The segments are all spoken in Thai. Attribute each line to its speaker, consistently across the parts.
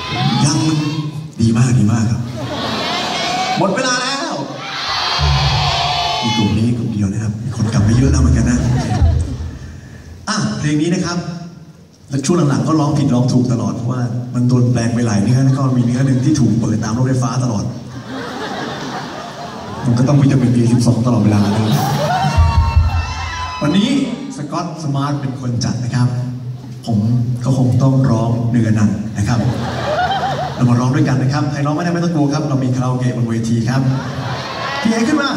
Speaker 1: ยังดีมากดีมากครับหมดเวลาแล้วมีกลุ่มนี้กลุ่มเดียวนะครับมีคนกลับไปเยอะแล้วเหมือนกันนะเพลงนี้นะครับแล้วช่วงหลังๆก็ร้องผิดร้องถูกตลอดเพราะว่ามันโดนแปลงไปหลายเนื้อแล้วก็มีเนื้อหนึ่งที่ถูกเปิดตามรถไฟฟ้าตลอดมันก็ต้องวิตามิน B12 ตลอดเวลาเลยวันนี้สกอตสมาร์ทเป็นคนจัดนะครับผมก็คงต้องร้องเนื้อนั้นนะครับเรามาร้องด้วยกันนะครับใครร้องไม่ได้ไม่ต้องกลัวครับเรามีคาราโอเกะบนเวทีครับพี่เอขึ้นมา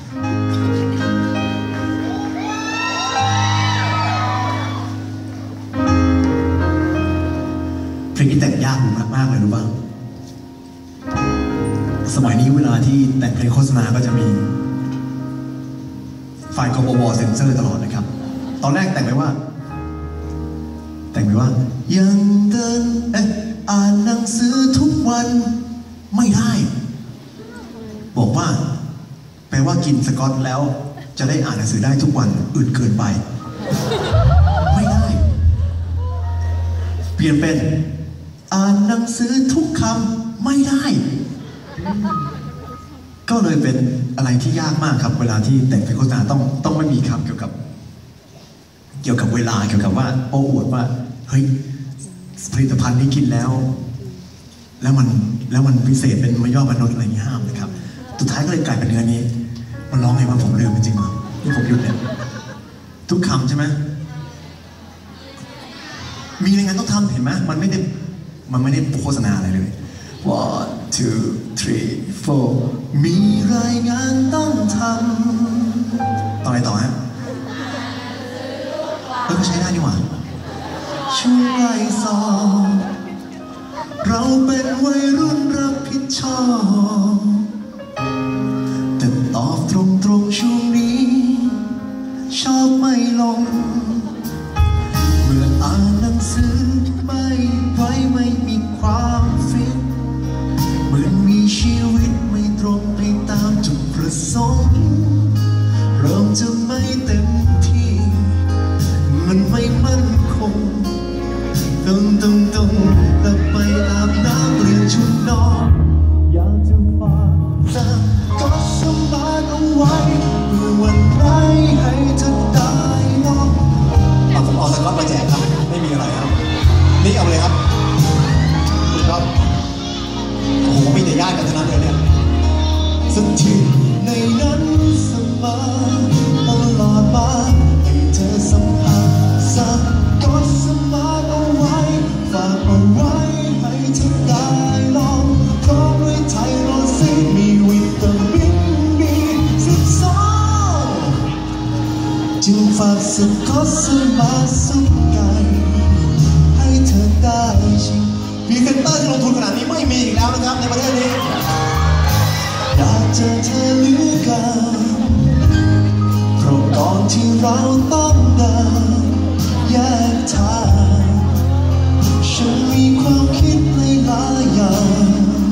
Speaker 1: เพลงนี้แต่งยากมากเลยรู้ป่ะสมัยนี้เวลาที่แต่งเพลงโฆษณาก็จะมีไฟล์กบฏเซ็นเซอร์ตลอดนะครับตอนแรกแต่งไปว่ายังเดินอ่านหนังสือทุกวันไม่ได้บอกว่าแปลว่ากินสกอตแล้วจะได้อ่านหนังสือได้ทุกวันอื่นเกินไปไม่ได้เปลี่ยนเป็นอ่านหนังสือทุกคำไม่ได้ก็เลยเป็นอะไรที่ยากมากครับเวลาที่แต่งเพลงโฆษณาต้องไม่มีคำเกี่ยวกับเวลาเกี่ยวกับว่าโอ้อวดว่าเฮ้ยผลิตภัณฑ์นี้กินแล้วมันพิเศษเป็นมายอดมนุษย์อะไรอย่างนี้ห้ามนะครับสุดท้ายก็เลยกลายเป็นเนื้อนี้มันร้องไงว่าผมลืมจริงๆว่าที่ผมหยุดเนี่ยทุกคำใช่ไหมมีในงานต้องทำเห็นไหมมันไม่ได้โฆษณาอะไรเลย one two three four มีรายงานต้องทำต่ออะไรต่อฮะก็ใช้ได้นี่หว่าช่วงใกล้สอบเราเป็นวัยรุ่นรับผิดชอบแต่ตอบตรงช่วงนี้ชอบไม่ลงเมื่ออ่านหนังสือไม่ไว้ไม่มีความฟิตเหมือนมีชีวิตไม่ตรงไปตามจุดประสงค์เริ่มจะไม่เต็มที่มันไม่มั่นคงต้องแล้วไปอาบน้ำเปลี่ยนชุดนอนอยากจะฝากสกอตสมาร์ทเอาไว้เพื่อวันไหนให้เธอได้ลองผมเอาสกอตมาแจกครับไม่มีอะไรครับนี่เอาเลยครับคุณครับโอ้โหมีแต่ญาติกันทั้งนั้นเลยเนี่ยสักทีในนั้นเสมอตลอดมาให้เธอสัมผัสสักกดสมาร์ทเอาไว้ฝากเอาไว้ให้เธอได้ลองพร้อมด้วยไทโรซีมีวิตามิน B12จึงฝากสักกดสมาร์ทสุดไกลให้เธอได้ชิมพรีเซนเตอร์ที่ลงทุนขนาดนี้ไม่มีอีกแล้วนะครับในประเทศนี้อยากเจอเธอเหลือเกินเพราะก่อนที่เราต้องเดินแยกทางฉันมีความคิดหลายอย่าง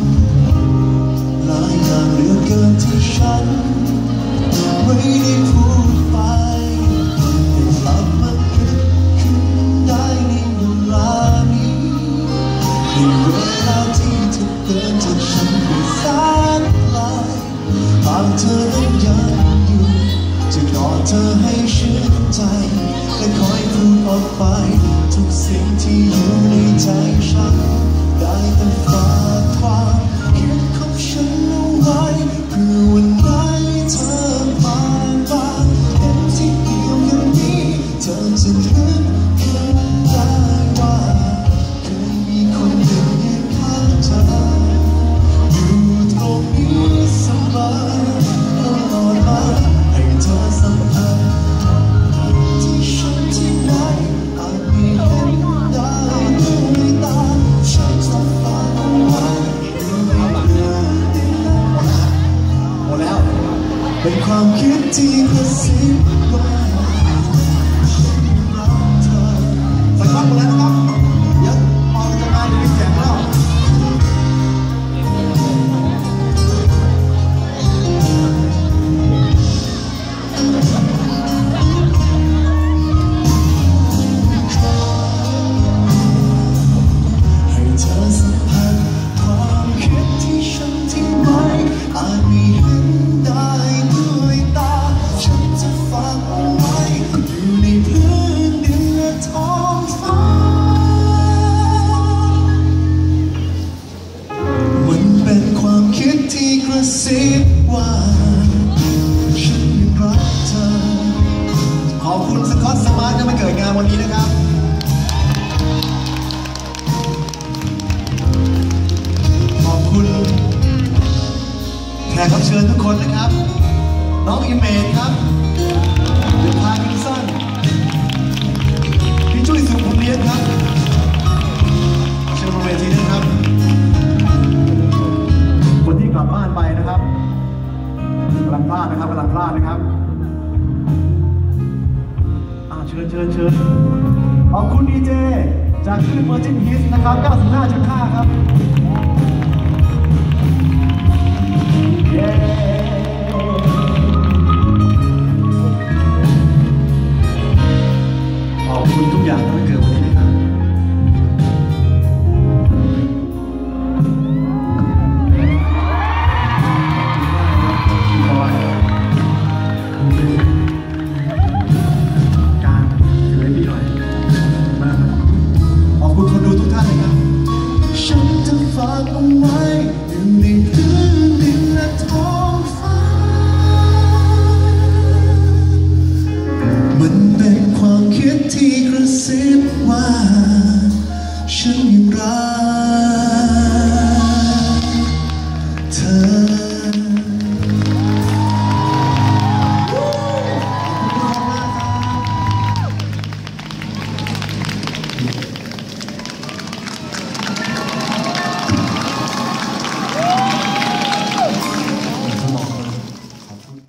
Speaker 1: เหลือเกินที่ฉันไม่ได้พูดไปแต่กลับมานึกขึ้นได้ในเวลานี้ในเวลาที่เธอเดินจากฉันไปแสนไกลหากเธอนั้นยังอยู่จะกอดเธอให้ชื่นใจและคอยพูดออกไปทุกสิ่งที่อยู่ในใจฉันได้แต่ฝากความคิดของฉันเอาไว้เพื่อวันไหนเธอผ่านมาเห็นที่เดียวกันนี้เธอจะนึกขึ้นได้ว่าเคยมีคนหนึ่งยืนข้างเธออยู่ตรงนี้เสมอตลอดมาให้เธอสัมผัสที่ฉันที่ไหนอาจมีเห็นได้ด้วยตาฉันจะฝากเอาไว้หมดแล้วเป็นความคิดที่กระซิบว่ารักเธอใส่ฟังหมดแล้วนะครับเดี๋ยวออกจากงานมีเสียงแล้วให้เธอสัมผัสกรับเชิญทุกคนนะครับ น้องอิเมจครับเดอะพาร์กินสันพี่จุ้ยสุขุมเลียนครับเชิญบนเวทีนะครับคนที่กลับบ้านไปนะครับกำลังพลาดนะครับเชิญขอบคุณดีเจจากคลื่นเวอร์จินฮิสนะครับ 95.5 ครับ